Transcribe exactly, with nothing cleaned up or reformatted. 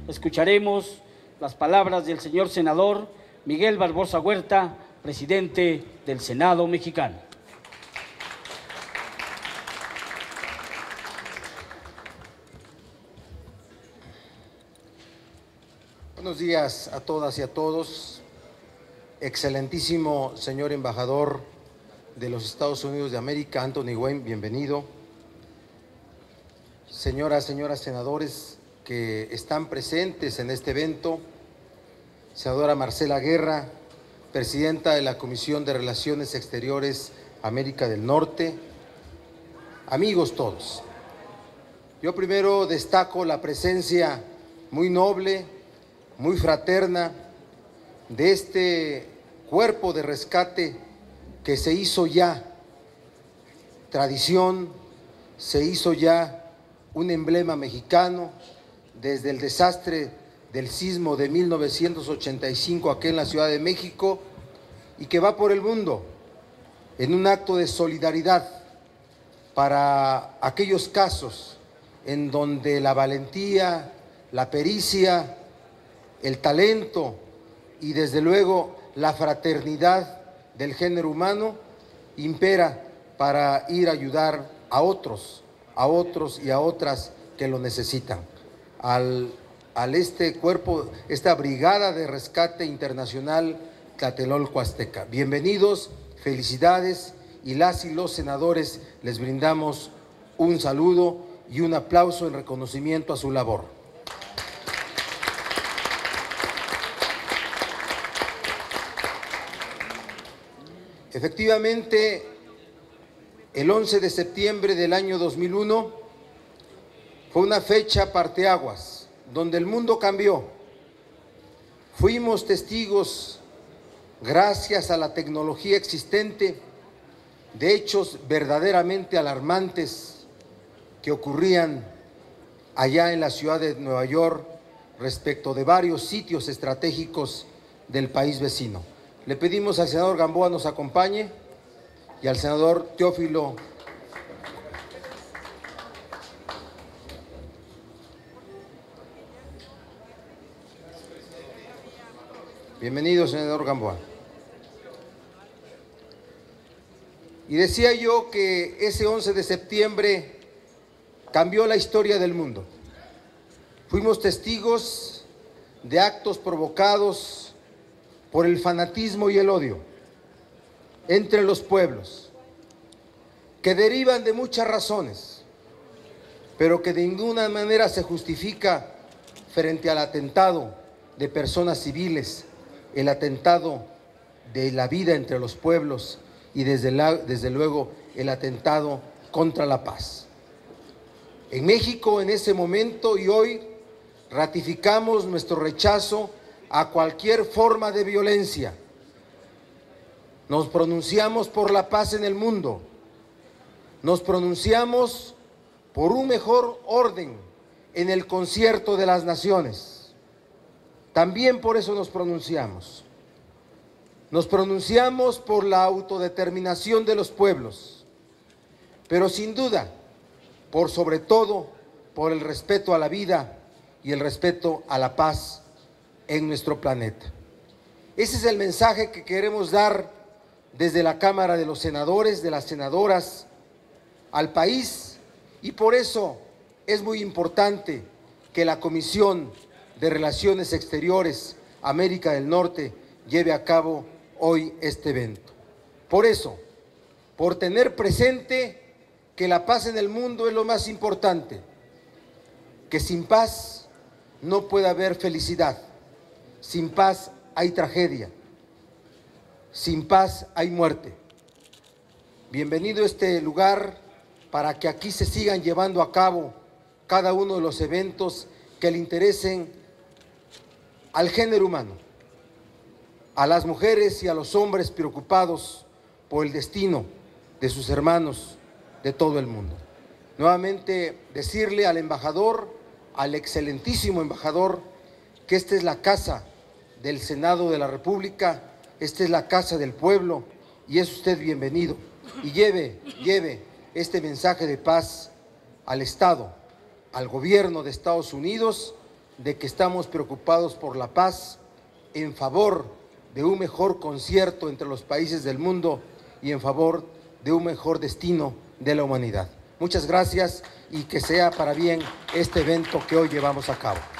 escucharemos las palabras del señor senador Miguel Barbosa Huerta, presidente del Senado mexicano. Buenos días a todas y a todos. Excelentísimo señor embajador de los Estados Unidos de América, Anthony Wayne, bienvenido. Señoras, señoras senadores que están presentes en este evento, senadora Marcela Guerra, presidenta de la Comisión de Relaciones Exteriores América del Norte, amigos todos. Yo primero destaco la presencia muy noble, muy fraterna de este cuerpo de rescate que se hizo ya tradición, se hizo ya un emblema mexicano desde el desastre del sismo de mil novecientos ochenta y cinco aquí en la Ciudad de México, y que va por el mundo en un acto de solidaridad para aquellos casos en donde la valentía, la pericia, el talento y desde luego la fraternidad del género humano impera para ir a ayudar a otros, a otros y a otras que lo necesitan. Al, al este cuerpo, esta Brigada de Rescate Internacional Tlatelolco Azteca. Bienvenidos, felicidades, y las y los senadores les brindamos un saludo y un aplauso en reconocimiento a su labor. Efectivamente, el once de septiembre del año dos mil uno fue una fecha parteaguas, donde el mundo cambió. Fuimos testigos, gracias a la tecnología existente, de hechos verdaderamente alarmantes que ocurrían allá en la ciudad de Nueva York respecto de varios sitios estratégicos del país vecino. Le pedimos al senador Gamboa nos acompañe y al senador Teófilo. Bienvenido, senador Gamboa. Y decía yo que ese once de septiembre cambió la historia del mundo. Fuimos testigos de actos provocados por el fanatismo y el odio entre los pueblos, que derivan de muchas razones, pero que de ninguna manera se justifica frente al atentado de personas civiles, el atentado de la vida entre los pueblos y desde, la, desde luego el atentado contra la paz. En México, en ese momento y hoy, ratificamos nuestro rechazo a cualquier forma de violencia. Nos pronunciamos por la paz en el mundo. Nos pronunciamos por un mejor orden en el concierto de las naciones. También por eso nos pronunciamos. Nos pronunciamos por la autodeterminación de los pueblos, pero sin duda, por sobre todo, por el respeto a la vida y el respeto a la paz en nuestro planeta. Ese es el mensaje que queremos dar desde la Cámara de los Senadores, de las senadoras, al país, y por eso es muy importante que la Comisión de Relaciones Exteriores América del Norte lleve a cabo hoy este evento. Por eso, por tener presente que la paz en el mundo es lo más importante, que sin paz no puede haber felicidad. Sin paz hay tragedia, sin paz hay muerte. Bienvenido a este lugar para que aquí se sigan llevando a cabo cada uno de los eventos que le interesen al género humano, a las mujeres y a los hombres preocupados por el destino de sus hermanos de todo el mundo. Nuevamente decirle al embajador, al excelentísimo embajador, que esta es la casa del Senado de la República, esta es la casa del pueblo y es usted bienvenido. Y lleve, lleve este mensaje de paz al Estado, al gobierno de Estados Unidos de que estamos preocupados por la paz, en favor de un mejor concierto entre los países del mundo y en favor de un mejor destino de la humanidad. Muchas gracias y que sea para bien este evento que hoy llevamos a cabo.